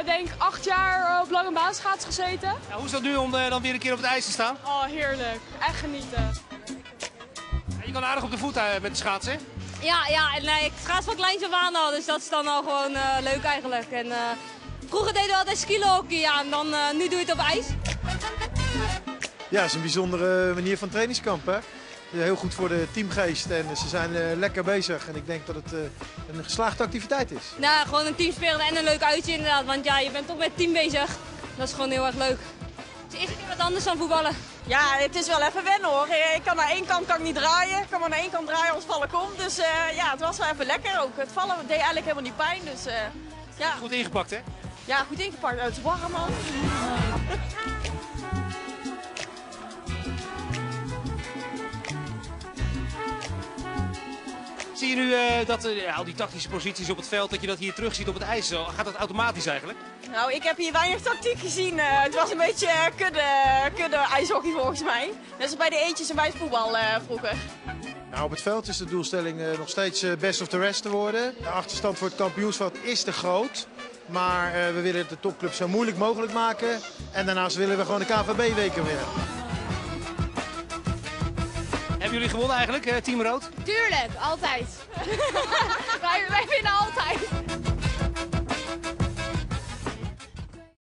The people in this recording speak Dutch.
denk 8 jaar op lange baanschaats gezeten. Ja, hoe is dat nu om dan weer een keer op het ijs te staan? Oh, heerlijk. Echt genieten. Je kan aardig op de voet met de schaatsen. Ja, en ik schaats van kleins af aan al, dus dat is dan al gewoon leuk eigenlijk. En, vroeger deden we altijd skilohockey, ja, en dan, nu doe je het op ijs. Ja, het is een bijzondere manier van trainingskamp, hè? Heel goed voor de teamgeest en ze zijn lekker bezig. En ik denk dat het een geslaagde activiteit is. Nou, gewoon een teamspelen en een leuk uitje inderdaad, want ja, je bent toch met het team bezig. Dat is gewoon heel erg leuk. Het is eerst een keer wat anders dan voetballen. Ja, het is wel even wennen hoor. Ik kan naar één kant niet draaien. Ik kan maar naar één kant draaien als vallen komt. Dus ja, het was wel even lekker ook. Het vallen deed eigenlijk helemaal niet pijn. Dus, ja. Goed ingepakt, hè? Ja, goed ingepakt. Het is warm man. Zie je nu dat al die tactische posities op het veld, dat je dat hier terug ziet op het ijs? Gaat dat automatisch eigenlijk? Nou, ik heb hier weinig tactiek gezien. Het was een beetje kudde ijshockey volgens mij. Net als bij de eentjes en bij het voetbal vroeger. Nou, op het veld is de doelstelling nog steeds best of the rest te worden. De achterstand voor het kampioenschap is te groot. Maar we willen de topclub zo moeilijk mogelijk maken. En daarnaast willen we gewoon de KNVB-weken winnen. Hebben jullie gewonnen eigenlijk, Team Rood? Tuurlijk, altijd. wij winnen altijd.